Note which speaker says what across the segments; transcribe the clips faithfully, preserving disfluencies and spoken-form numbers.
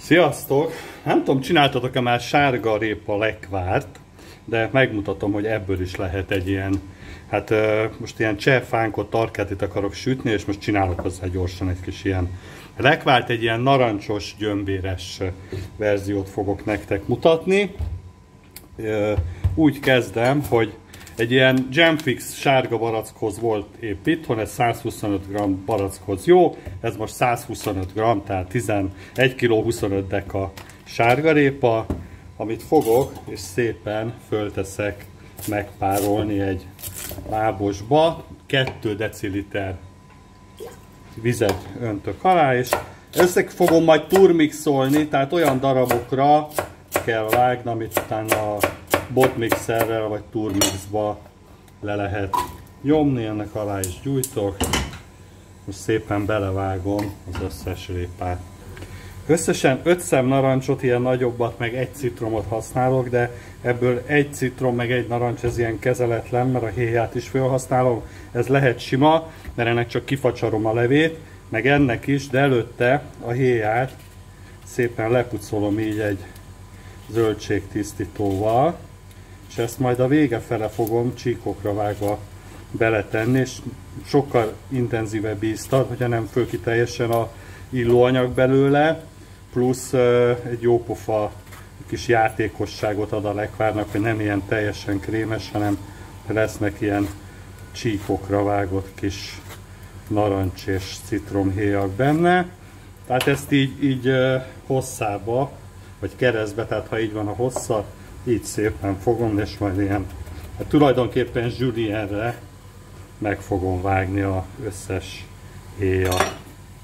Speaker 1: Sziasztok! Nem tudom, csináltatok-e már sárgarépa lekvárt, de megmutatom, hogy ebből is lehet egy ilyen, hát most ilyen csehfánkot, tarkátit akarok sütni, és most csinálok hozzá gyorsan egy kis ilyen lekvárt, egy ilyen narancsos, gyömbéres verziót fogok nektek mutatni. Úgy kezdem, hogy egy ilyen Gemfix sárga barackhoz volt épp itthon, ez százhuszonöt gramm barackhoz jó, ez most százhuszonöt gramm, tehát tizenegy kiló huszonöt deka sárgarépa, amit fogok, és szépen fölteszek megpárolni egy lábosba, kettő deciliter vizet öntök alá, és össze fogom majd turmixolni, tehát olyan darabokra kell vágni, amit utána a botmixerrel vagy turmixba le lehet nyomni, ennek alá is gyújtok. Most szépen belevágom az összes répát. Összesen öt szem narancsot, ilyen nagyobbat, meg egy citromot használok, de ebből egy citrom, meg egy narancs, ez ilyen kezeletlen, mert a héját is felhasználom. Ez lehet sima, mert ennek csak kifacsarom a levét, meg ennek is, de előtte a héját szépen lepucolom így egy zöldségtisztítóval, és ezt majd a vége fele fogom csíkokra vágva beletenni, és sokkal intenzívebb ízt ad, hogyha nem föl ki teljesen a illóanyag belőle, plusz egy jópofa kis játékosságot ad a lekvárnak, hogy nem ilyen teljesen krémes, hanem lesznek ilyen csíkokra vágott kis narancs és citromhéjak benne. Tehát ezt így, így hosszába, vagy keresztbe, tehát ha így van a hossza, így szépen fogom, és majd ilyen, hát tulajdonképpen julienne meg fogom vágni az összes héjat.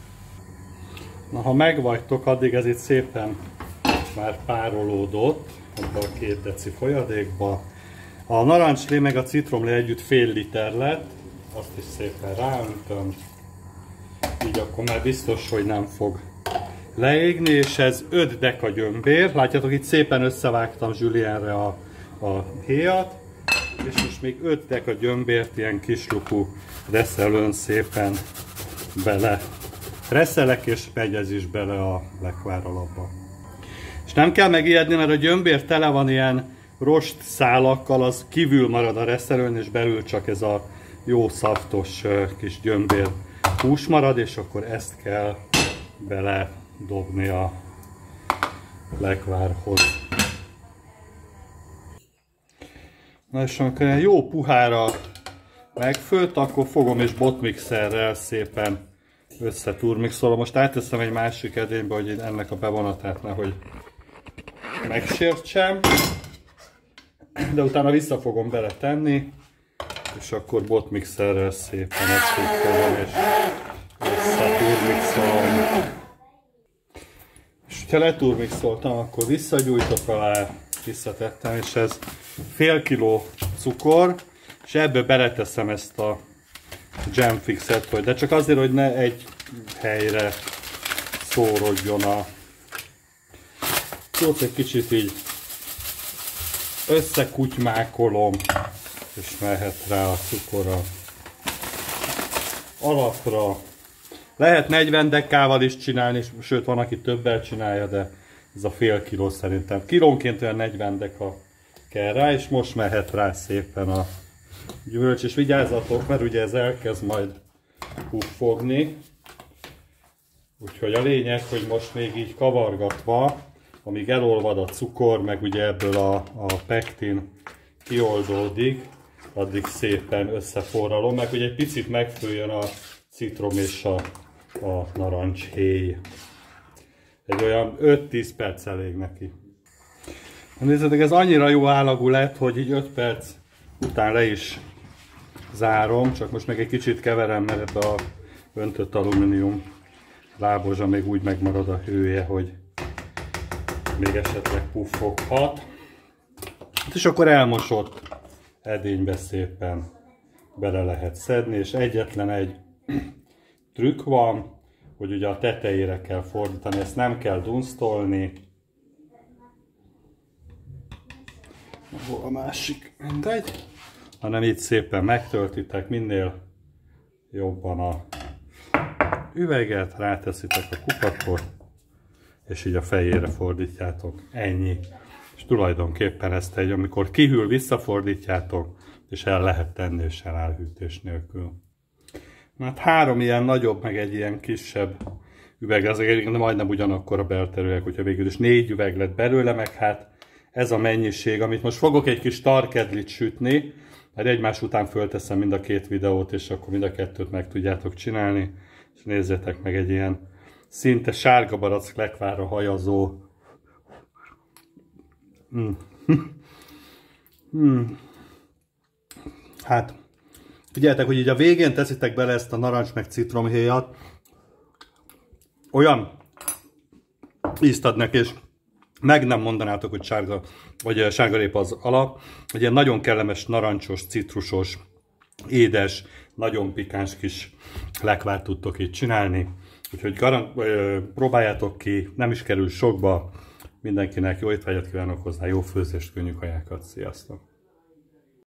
Speaker 1: Na, ha megvagytok, addig ez itt szépen már párolódott, abba a két deci folyadékba. A narancslé meg a citromlé együtt fél liter lett, azt is szépen ráöntöm, így akkor már biztos, hogy nem fog leégni, és ez öt deka gyömbér. Látjátok, itt szépen összevágtam julienne a, a héjat, és most még öt deka gyömbért ilyen kislukú reszelőn szépen bele reszelek, és megy ez is bele a lekvár alapba. És nem kell megijedni, mert a gyömbér tele van ilyen rost szálakkal, az kívül marad a reszelőn, és belül csak ez a jó szaftos kis gyömbér hús marad, és akkor ezt kell bele dobni a lekvárhoz. Na, és amikor jó puhára megfőtt, akkor fogom és botmixerrel szépen összeturmixolom. Most átteszem egy másik edénybe, hogy ennek a bevonatát nehogy megsértsem, de utána vissza fogom bele tenni, és akkor botmixerrel szépen ezt fogom és összeturmixolom. És ha leturmixoltam, akkor visszagyújtok alá, visszatettem, és ez fél kiló cukor, és ebből beleteszem ezt a Gemfixet, hogy de csak azért, hogy ne egy helyre szórodjon a szót, egy kicsit így összekutymákolom, és mehet rá a cukor a alapra. Lehet negyven dekával is csinálni, sőt van, aki többel csinálja, de ez a fél kiló szerintem. Kilónként olyan negyven deka kell rá, és most mehet rá szépen a gyümölcs, és vigyázzatok, mert ugye ez elkezd majd puffogni. Úgyhogy a lényeg, hogy most még így kavargatva, amíg elolvad a cukor, meg ugye ebből a, a pektin kioldódik, addig szépen összeforralom, meg hogy egy picit megfőjön a citrom és a, a narancshéj. Egy olyan öt-tíz perc elég neki. Nézzétek, ez annyira jó állagú lett, hogy így öt perc után le is zárom, csak most meg egy kicsit keverem, mert ebbe a öntött alumínium lábozsa még úgy megmarad a hője, hogy még esetleg puffoghat. És akkor elmosott edénybe szépen bele lehet szedni, és egyetlen egy trükk van, hogy ugye a tetejére kell fordítani, ezt nem kell dunsztolni. Hol a másik? Mindegy. Hanem így szépen megtöltitek, minél jobban a üveget, ráteszitek a kupakot, és így a fejére fordítjátok. Ennyi. És tulajdonképpen ezt egy, amikor kihűl, visszafordítjátok, és el lehet tenni, és elhűtés nélkül. Hát három ilyen nagyobb, meg egy ilyen kisebb üveg, azért majdnem ugyanakkor a belterűek, hogyha végül is négy üveg lett belőle, meg hát ez a mennyiség, amit most fogok egy kis tarkedlit sütni, majd egymás után fölteszem mind a két videót, és akkor mind a kettőt meg tudjátok csinálni, és nézzétek meg egy ilyen szinte sárga barack lekvárra hajazó. Mm. mm. Hát, figyeljetek, hogy így a végén teszitek bele ezt a narancs meg citromhéjat, olyan ízt ad neki, és meg nem mondanátok, hogy sárga, vagy sárgarépa az alap, hogy ilyen nagyon kellemes, narancsos, citrusos, édes, nagyon pikáns kis lekvárt tudtok így csinálni. Úgyhogy garant, próbáljátok ki, nem is kerül sokba, mindenkinek jó étvágyat kívánok hozzá, jó főzést, könnyű kajákat, sziasztok!